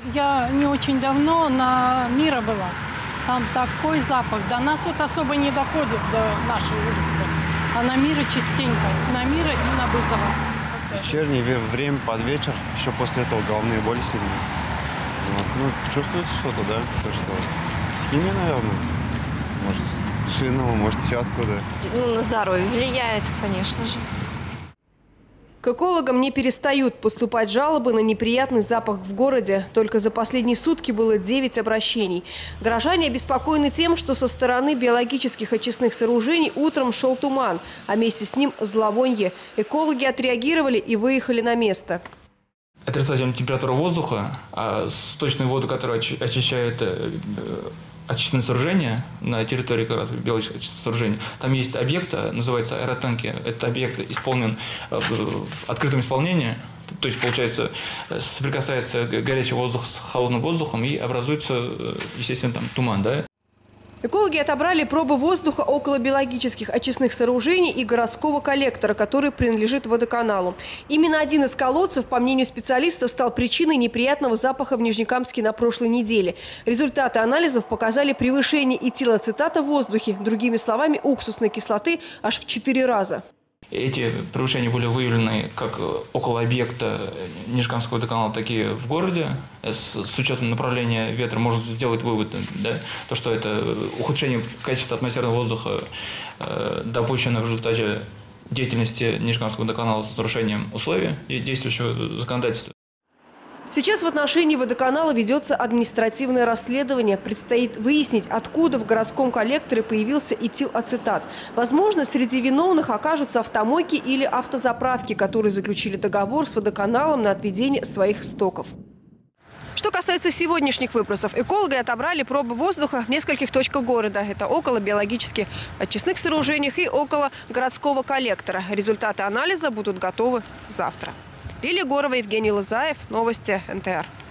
Я не очень давно на Мира была. Там такой запах. До нас вот особо не доходит, до нашей улицы. А на Мира частенько. На Мира и на Бызова. Вечернее время, под вечер. Еще после этого головные боли сильные. Вот. Ну, чувствуется что-то, да? То, что с химией, наверное. Может, шинного, может, еще откуда. Ну, на здоровье влияет, конечно же. К экологам не перестают поступать жалобы на неприятный запах в городе. Только за последние сутки было 9 обращений. Горожане обеспокоены тем, что со стороны биологических очистных сооружений утром шел туман, а вместе с ним зловонье. Экологи отреагировали и выехали на место. Отрицательная температура воздуха, а сточную воду, которая очищает очистные сооружения на территории как раз биологических очистных сооружений. Там есть объект, называется аэротанки. Этот объект исполнен в открытом исполнении. То есть, получается, соприкасается горячий воздух с холодным воздухом и образуется, естественно, там туман, да? Экологи отобрали пробы воздуха около биологических очистных сооружений и городского коллектора, который принадлежит водоканалу. Именно один из колодцев, по мнению специалистов, стал причиной неприятного запаха в Нижнекамске на прошлой неделе. Результаты анализов показали превышение этилоацетата в воздухе, другими словами, уксусной кислоты, аж в 4 раза. Эти превышения были выявлены как около объекта Нижнекамского водоканала, так и в городе. С учетом направления ветра можно сделать вывод, да, то, что это ухудшение качества атмосферного воздуха допущено в результате деятельности Нижнекамского водоканала с нарушением условий и действующего законодательства. Сейчас в отношении водоканала ведется административное расследование. Предстоит выяснить, откуда в городском коллекторе появился этилацетат. Возможно, среди виновных окажутся автомойки или автозаправки, которые заключили договор с водоканалом на отведение своих стоков. Что касается сегодняшних выбросов, экологи отобрали пробы воздуха в нескольких точках города. Это около биологических очистных сооружений и около городского коллектора. Результаты анализа будут готовы завтра. Лилия Горова, Евгений Лызаев. Новости НТР.